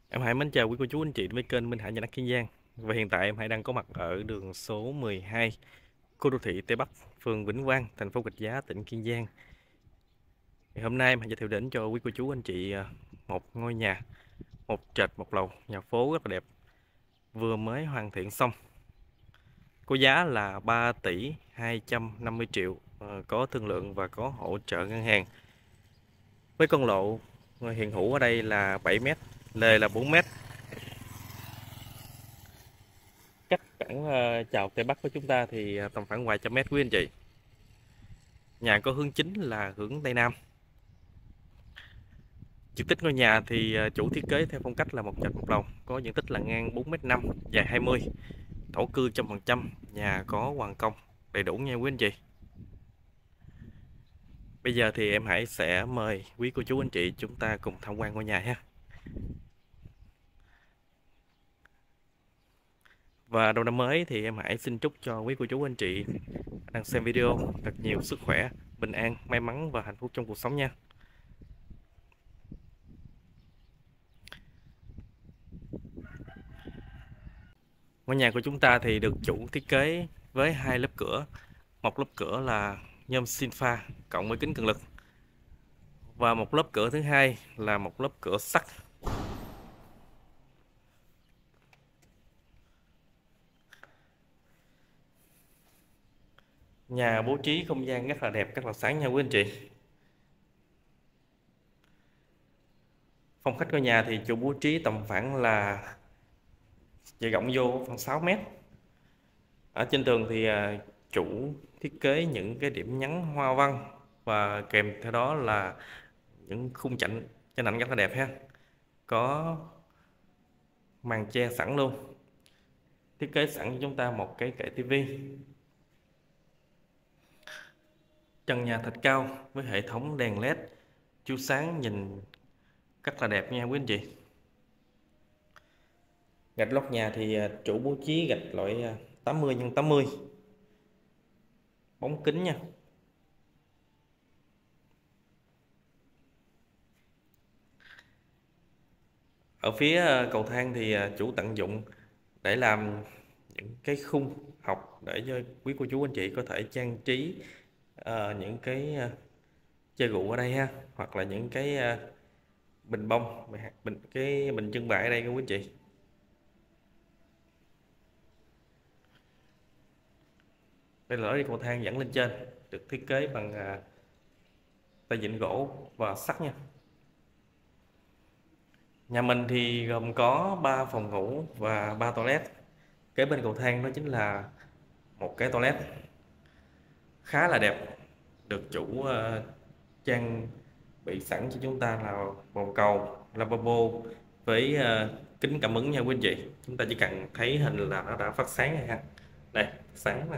Em Hải mến chào quý cô chú anh chị đến với kênh Minh Hải Nhà đất Kiên Giang. Và hiện tại em Hải đang có mặt ở đường số 12, khu đô thị Tây Bắc, phường Vĩnh Quang, thành phố Rạch Giá, tỉnh Kiên Giang. Thì hôm nay em Hải giới thiệu đến cho quý cô chú anh chị một ngôi nhà, một trệt một lầu, nhà phố rất là đẹp, vừa mới hoàn thiện xong. Có giá là 3 tỷ 250 triệu, có thương lượng và có hỗ trợ ngân hàng. Với con lộ hiện hữu ở đây là 7 mét, lề là 4 mét. Cách khoảng chào Tây Bắc của chúng ta thì tầm khoảng vài trăm mét quý anh chị. Nhà có hướng chính là hướng Tây Nam. Diện tích ngôi nhà thì chủ thiết kế theo phong cách là một trệt một lầu, có diện tích là ngang 4m5, dài 20, thổ cư 100%, nhà có hoàn công đầy đủ nha quý anh chị. Bây giờ thì em Hải sẽ mời quý cô chú anh chị chúng ta cùng tham quan ngôi nhà ha. Và đầu năm mới thì em Hải xin chúc cho quý cô chú anh chị đang xem video thật nhiều sức khỏe, bình an, may mắn và hạnh phúc trong cuộc sống nha. Ngôi nhà của chúng ta thì được chủ thiết kế với hai lớp cửa. Một lớp cửa là nhôm sinh pha cộng với kính cường lực. Và một lớp cửa thứ hai là một lớp cửa sắt. Nhà bố trí không gian rất là đẹp, rất là sáng nha quý anh chị. Phòng khách của nhà thì chủ bố trí tầm khoảng là dài rộng vô khoảng 6 mét. Ở trên tường thì chủ thiết kế những cái điểm nhấn hoa văn và kèm theo đó là những khung tranh ảnh rất là đẹp ha. Có màn che sẵn luôn. Thiết kế sẵn cho chúng ta một cái kệ tivi. Trần nhà thạch cao với hệ thống đèn led chiếu sáng nhìn rất là đẹp nha quý anh chị. Gạch lót nhà thì chủ bố trí gạch loại 80x80, bóng kính nha. Ở phía cầu thang thì chủ tận dụng để làm những cái khung học để cho quý cô chú anh chị có thể trang trí những cái chai rượu ở đây ha, hoặc là những cái bình bông, cái bình trưng bày ở đây quý anh chị. Đây là lối đi cầu thang dẫn lên trên, được thiết kế bằng tay vịn gỗ và sắt nha. Nhà mình thì gồm có 3 phòng ngủ và 3 toilet. Kế bên cầu thang đó chính là một cái toilet khá là đẹp, được chủ trang bị sẵn cho chúng ta là bồn cầu, lavabo với kính cảm ứng nha quý anh chị. Chúng ta chỉ cần thấy hình là nó đã phát sáng rồi ha. Đây, sáng nè.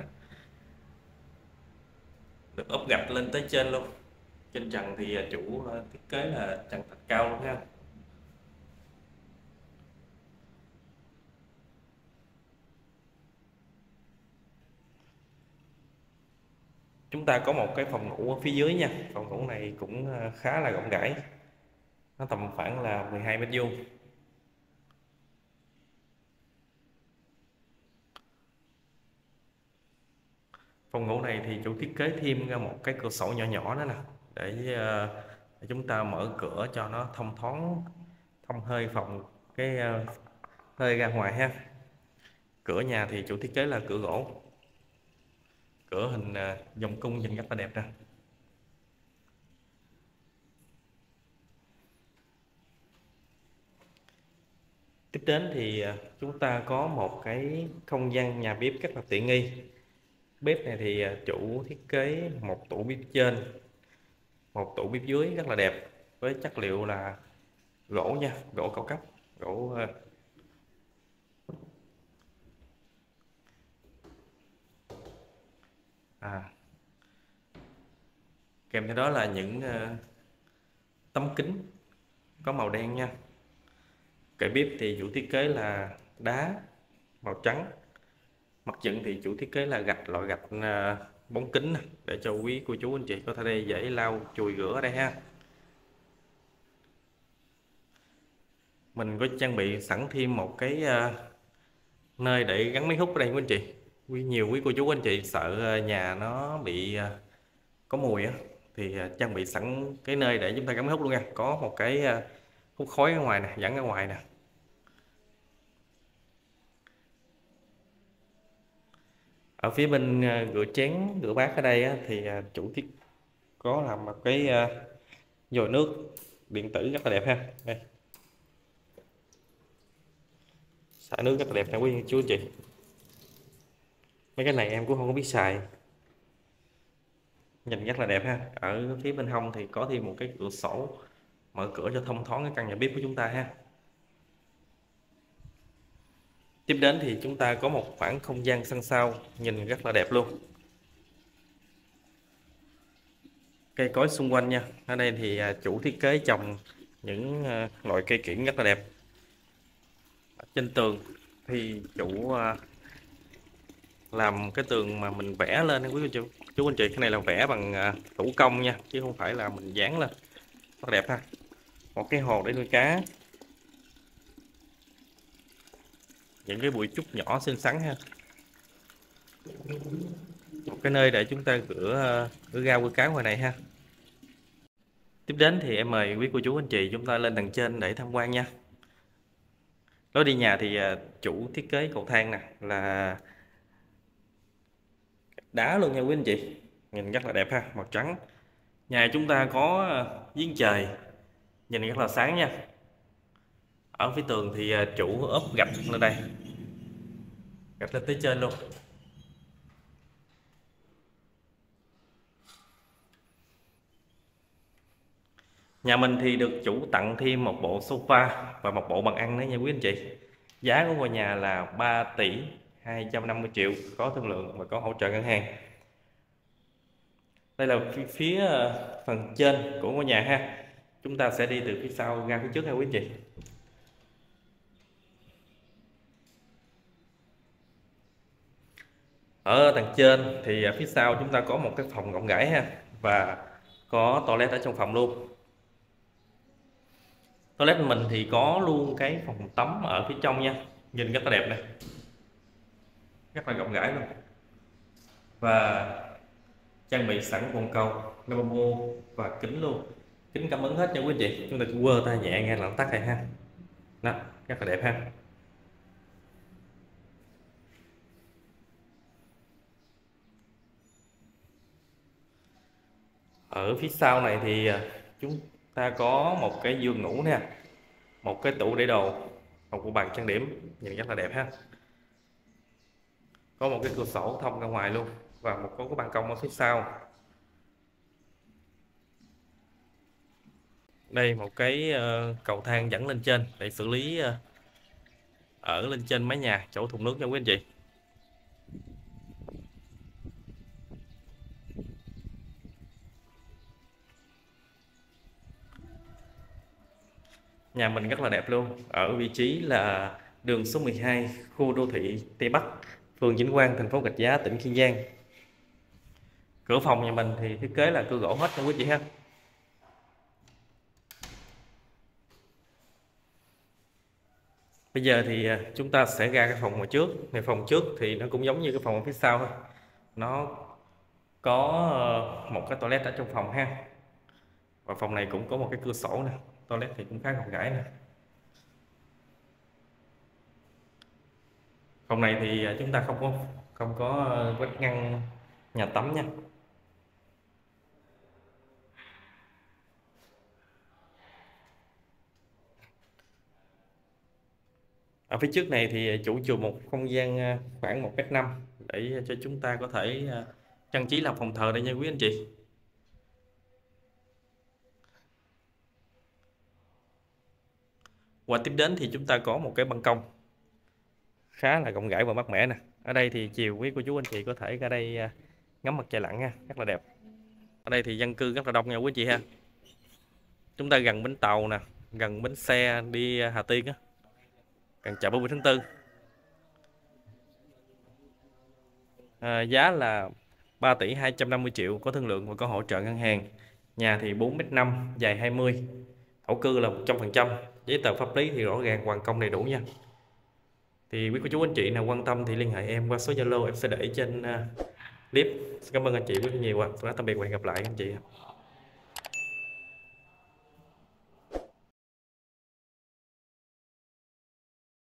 Được ốp gạch lên tới trên luôn. Trên trần thì chủ thiết kế là trần thạch cao luôn ha. Chúng ta có một cái phòng ngủ ở phía dưới nha. Phòng ngủ này cũng khá là rộng rãi. Nó tầm khoảng là 12 mét vuông. Phòng ngủ này thì chủ thiết kế thêm ra một cái cửa sổ nhỏ nhỏ đó nè, để chúng ta mở cửa cho nó thông thoáng, thông hơi phòng, cái hơi ra ngoài ha. Cửa nhà thì chủ thiết kế là cửa gỗ, cửa hình vòng cung nhìn rất là đẹp nè. Tiếp đến thì chúng ta có một cái không gian nhà bếp rất là tiện nghi. Bếp này thì chủ thiết kế một tủ bếp trên, một tủ bếp dưới rất là đẹp, với chất liệu là gỗ nha, gỗ cao cấp, gỗ kèm theo đó là những tấm kính có màu đen nha. Kệ bếp thì chủ thiết kế là đá màu trắng. Mặt trận thì chủ thiết kế là loại gạch bóng kính để cho quý cô chú anh chị có thể dễ lau chùi rửa ở đây ha. Mình có trang bị sẵn thêm một cái nơi để gắn máy hút ở đây quý anh chị. Nhiều quý cô chú anh chị sợ nhà nó bị có mùi á, thì trang bị sẵn cái nơi để chúng ta gắn máy hút luôn nha. Có một cái hút khói ở ngoài nè, dẫn ở ngoài nè. Ở phía bên rửa chén rửa bát ở đây á, thì chủ thiết có làm một cái vòi nước điện tử rất là đẹp ha. Đây, xả nước rất là đẹp nha quý chú anh chị. Mấy cái này em cũng không có biết xài, nhìn rất là đẹp ha. Ở phía bên hông thì có thêm một cái cửa sổ mở cửa cho thông thoáng cái căn nhà bếp của chúng ta ha. Tiếp đến thì chúng ta có một khoảng không gian sân sau nhìn rất là đẹp luôn. Cây cối xung quanh nha. Ở đây thì chủ thiết kế trồng những loại cây kiểng rất là đẹp. Ở trên tường thì chủ làm cái tường mà mình vẽ lên quý chú anh chị. Cái này là vẽ bằng thủ công nha, chứ không phải là mình dán lên. Rất đẹp ha. Một cái hồ để nuôi cá, những cái bụi trúc nhỏ xinh xắn ha. Một cái nơi để chúng ta rửa rau rửa cá ngoài này ha. Tiếp đến thì em mời quý cô chú anh chị chúng ta lên tầng trên để tham quan nha. Lối đi nhà thì chủ thiết kế cầu thang nè là đá luôn nha quý anh chị, nhìn rất là đẹp ha, màu trắng. Nhà chúng ta có giếng trời, nhìn rất là sáng nha. Ở phía tường thì chủ ốp gạch lên đây, gạch lên tới trên luôn. Nhà mình thì được chủ tặng thêm một bộ sofa và một bộ bàn ăn nữa nha quý anh chị. Giá của ngôi nhà là 3 tỷ 250 triệu, có thương lượng và có hỗ trợ ngân hàng. Đây là phía phần trên của ngôi nhà ha. Chúng ta sẽ đi từ phía sau ra phía trước ha quý anh chị. Ở tầng trên thì phía sau chúng ta có một cái phòng rộng rãi ha, và có toilet ở trong phòng luôn. Toilet mình thì có luôn cái phòng tắm ở phía trong nha, nhìn rất là đẹp này, rất là rộng rãi luôn, và trang bị sẵn bồn cầu, lavabo và kính luôn, kính cảm ứng hết nha quý anh chị. Chúng ta cứ quơ tay nhẹ nghe là nó tắt này ha. Đó, rất là đẹp ha. Ở phía sau này thì chúng ta có một cái giường ngủ nè, một cái tủ để đồ, một bộ bàn trang điểm, nhìn rất là đẹp ha. Có một cái cửa sổ thông ra ngoài luôn, và một cái ban công ở phía sau. Đây một cái cầu thang dẫn lên trên để xử lý ở lên trên mái nhà chỗ thùng nước nha quý anh chị. Nhà mình rất là đẹp luôn, ở vị trí là đường số 12, khu đô thị Tây Bắc, phường Vĩnh Quang, thành phố Rạch Giá, tỉnh Kiên Giang. Cửa phòng nhà mình thì thiết kế là cửa gỗ hết nha quý chị ha. Bây giờ thì chúng ta sẽ ra cái phòng ngoài trước. Này, phòng trước thì nó cũng giống như cái phòng ở phía sau thôi. Nó có một cái toilet ở trong phòng ha. Và phòng này cũng có một cái cửa sổ nè. Toilet thì cũng khá rộng rãi nè. Phòng này thì chúng ta không có vách ngăn nhà tắm nha. Ở phía trước này thì chủ chùa một không gian khoảng 1,5 m để cho chúng ta có thể trang trí làm phòng thờ đây nha quý anh chị. Và tiếp đến thì chúng ta có một cái ban công khá là rộng rãi và mát mẻ nè. Ở đây thì chiều quý cô chú anh chị có thể ra đây ngắm mặt trời lặn nha, rất là đẹp. Ở đây thì dân cư rất là đông nha quý chị ha. Chúng ta gần bến tàu nè, gần bến xe đi Hà Tiên á, gần chợ 30/4. Giá là 3 tỷ 250 triệu, có thương lượng và có hỗ trợ ngân hàng. Nhà thì 4,5 m, dài 20, thổ cư là 100%, giấy tờ pháp lý thì rõ ràng hoàn công đầy đủ nha. Thì quý cô chú anh chị nào quan tâm thì liên hệ em qua số Zalo em sẽ để trên clip. Cảm ơn anh chị rất nhiều ạ. Và tạm biệt và hẹn gặp lại anh chị.